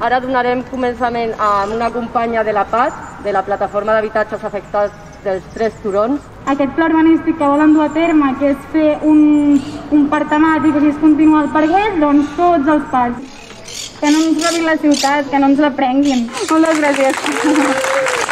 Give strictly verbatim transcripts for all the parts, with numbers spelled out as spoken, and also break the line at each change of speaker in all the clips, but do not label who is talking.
Ara donarem començament amb una companya de la P A T, de la Plataforma d'Habitatges Afectats dels Tres Turons.
Aquest pla urbanístic que volen dur a terme, que és fer un, un parc temàtic, així es continua el parc, doncs tots els parcs. Que no ens robin la ciutat, que no ens la prenguin. Moltes gràcies.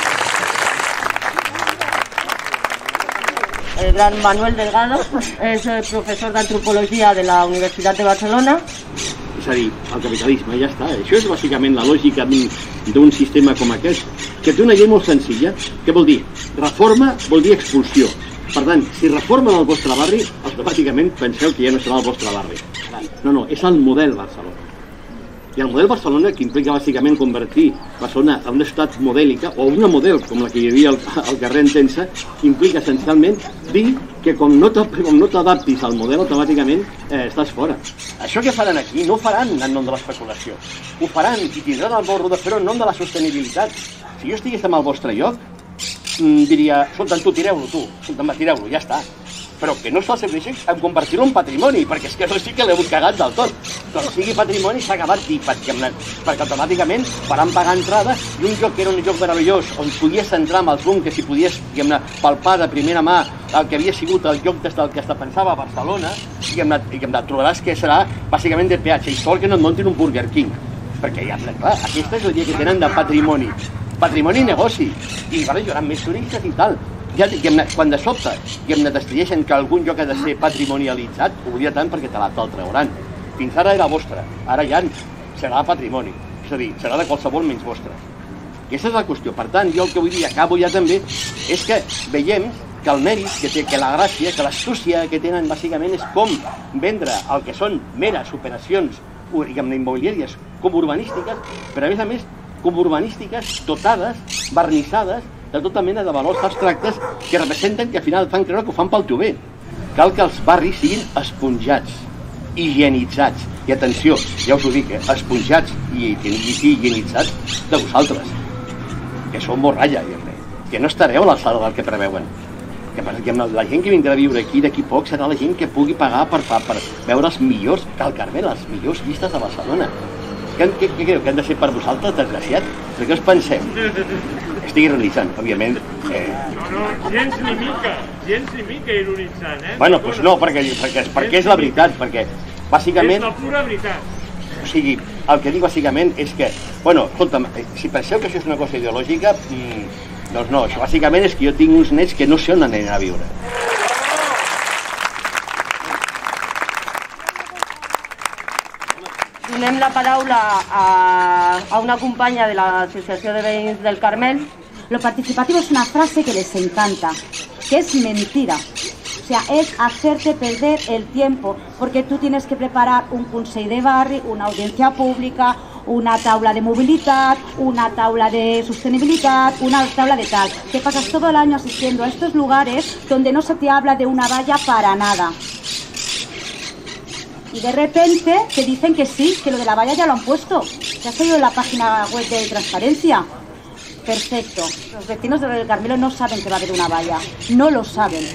El gran Manuel Delgado és professor d'antropologia de la Universitat de Barcelona.
És a dir, el capitalisme, ja està. Això és bàsicament la lògica d'un sistema com aquest, que té una llei molt senzilla. Què vol dir? Reforma vol dir expulsió. Per tant, si reformen el vostre barri, automàticament penseu que ja no serà el vostre barri. No, no, és el model Barcelona. I el model Barcelona, que implica bàsicament convertir Barcelona en una ciutat modèlica, o una model com la que hi havia al, al carrer Entença, implica essencialment dir que com no t'adaptis al model, automàticament eh, estàs fora. Això que faran aquí no ho faran en nom de l'especulació. Ho faran i tindran el morro de fer-ho en nom de la sostenibilitat. Si jo estigués en el vostre lloc, diria, escolta, tu, tireu-lo, tu, escolta, tireu-lo, ja està. Però que no se'l serveixi en convertir-lo en patrimoni, perquè és que no sí que l'heu cagat del tot. Quan sigui patrimoni s'ha acabat dir, perquè, perquè automàticament faran pagar entrada i un lloc que era un lloc meravellós, on podies entrar amb els búnquers i podies palpar de primera mà el que havia sigut el lloc des del que es pensava a Barcelona, i em trobaràs que serà bàsicament de peatge, i sort que no et muntin un Burger King, perquè ja, clar, aquesta és la idea que tenen de patrimoni. Patrimoni i negoci, i hi hauran més turistes i tal. Ja, quan de sobte decideixen que algun lloc ha de ser patrimonialitzat, oblida tant perquè te te'l trauran. Fins ara era vostre, ara ja serà patrimoni, és a dir, serà de qualsevol menys vostre. Aquesta és la qüestió. Per tant, jo el que vull dir, acabo ja també, és que veiem que el mèrit, que té, que la gràcia, que l'astúcia que tenen bàsicament és com vendre el que són meres operacions immobiliàries com urbanístiques, però a més a més com urbanístiques dotades, vernissades, de tota mena de valors abstractes que representen que al final fan creure que ho fan pel teu bé. Cal que els barris siguin esponjats, higienitzats, i atenció, ja us ho dic, eh? esponjats i, i, i higienitzats de vosaltres, que sou morralla, que no estareu a l'alçada del que preveuen. Que la gent que vindrà a viure aquí d'aquí poc serà la gent que pugui pagar per, per veure els millors, cal Carmel, les millors vistes de Barcelona. Què, què, què creu? Que han de ser per vosaltres, desgraciat? Per què us penseu? Estic ironitzant, òbviament. Eh...
No, no, gens ni mica, gens ni mica ironitzant, eh?
Bueno, doncs no, perquè, perquè, perquè és la veritat, perquè bàsicament...
És la pura veritat.
O sigui, el que dic bàsicament és que, bueno, escolta'm, si penseu que això és una cosa ideològica, mmm, doncs no, això bàsicament és que jo tinc uns nets que no sé on aniran a viure.
Donem la paraula a, a una companya de l'Asociació de Veïns del Carmel.
Lo participativo es una frase que les encanta, que es mentira. O sea, es hacerte perder el tiempo, porque tú tienes que preparar un consell de barri, una audiencia pública, una taula de movilidad, una taula de sostenibilidad, una taula de tal. Te pasas todo el año asistiendo a estos lugares donde no se te habla de una valla para nada. Y de repente te dicen que sí, que lo de la valla ya lo han puesto. ¿Ya has oído en la página web de transparencia? Perfecto. Los vecinos del Carmelo no saben que va a haber una valla. No lo saben.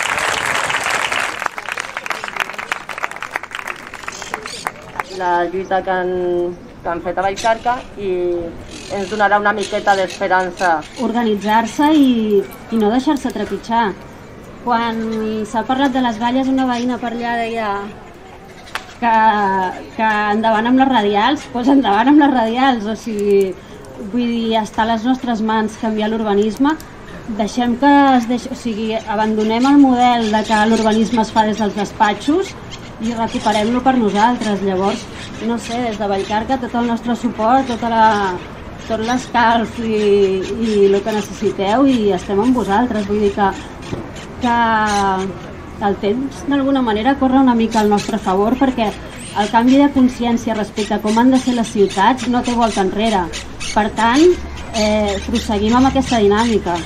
La lluita que han, que han fet a Vallcarca i ens donarà una miqueta d'esperança.
Organitzar-se i, i no deixar-se trepitjar. Quan s'ha parlat de les valles, una veïna per allà deia que, que endavant amb les radials, doncs endavant amb les radials, o sigui, vull dir, està a les nostres mans canviar l'urbanisme, deixem que es deixi, o sigui, abandonem el model de que l'urbanisme es fa des dels despatxos i recuperem-lo per nosaltres. Llavors, no sé, des de Vallcarca tot el nostre suport, tota la, tot l'escalf i, i el que necessiteu, i estem amb vosaltres. Vull dir que, que el temps d'alguna manera corre una mica al nostre favor, perquè el canvi de consciència respecte a com han de ser les ciutats no té volta enrere. Per tant, eh, proseguim amb aquesta dinàmica.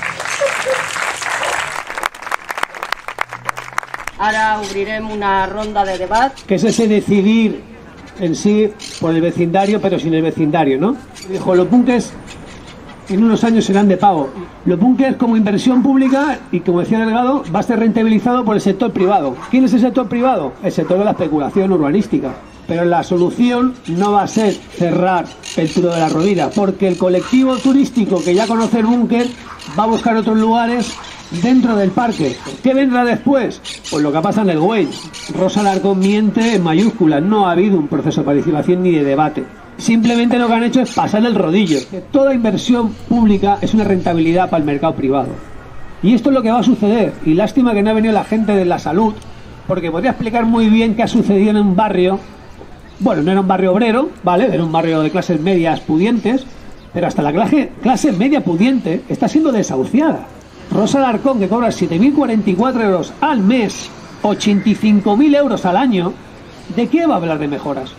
Ara obrirem una ronda de debat.
Que es ese decidir en sí por el vecindario, pero sin el vecindario, ¿no? Dijo, los búnquers en unos años serán de pago. Los búnquers como inversión pública y, como decía Delgado, va a ser rentabilizado por el sector privado. ¿Quién es el sector privado? El sector de la especulación urbanística. pero la solución no va a ser cerrar el Turó de la Rovira, porque el colectivo turístico que ya conoce el búnker va a buscar otros lugares dentro del parque. ¿Qué vendrá después? Pues lo que pasa en el Güell. Rosa Alarcón miente en mayúsculas, no ha habido un proceso de participación ni de debate. Simplemente lo que han hecho es pasar el rodillo. Toda inversión pública es una rentabilidad para el mercado privado. Y esto es lo que va a suceder. Y lástima que no ha venido la gente de la salud, porque podría explicar muy bien qué ha sucedido en un barrio. Bueno, no era un barrio obrero, ¿vale? Era un barrio de clases medias pudientes, pero hasta la clase, clase media pudiente está siendo desahuciada. Rosa Alarcón, que cobra siete mil cuarenta y cuatro euros al mes, ochenta y cinco mil euros al año, ¿de qué va a hablar de mejoras?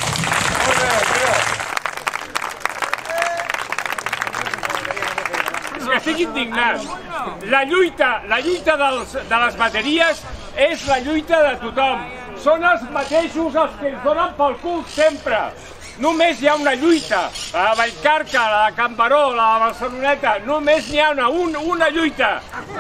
Estic indignat. La lluita, la lluita dels, de les bateries és la lluita de tothom. Són els mateixos els que ens donen pel cul sempre. Només hi ha una lluita. La de Vallcarca, la de Can Baró, la de Barceloneta, només n'hi ha una, un, una lluita.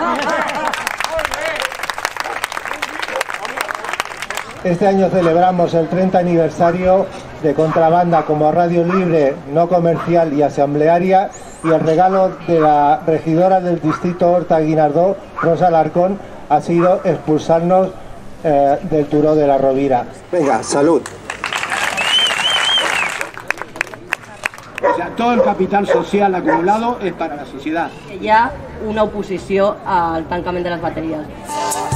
Este año celebramos el treinta aniversario de Contrabanda como radio libre, no comercial y asamblearia, y el regalo de la regidora del distrito Horta Guinardó, Rosa Alarcón, ha sido expulsarnos eh, del Turó de la Rovira. Venga, salud.
O sea, todo el capital social acumulado es para la sociedad.
Hi ha una oposició al tancament de les bateries.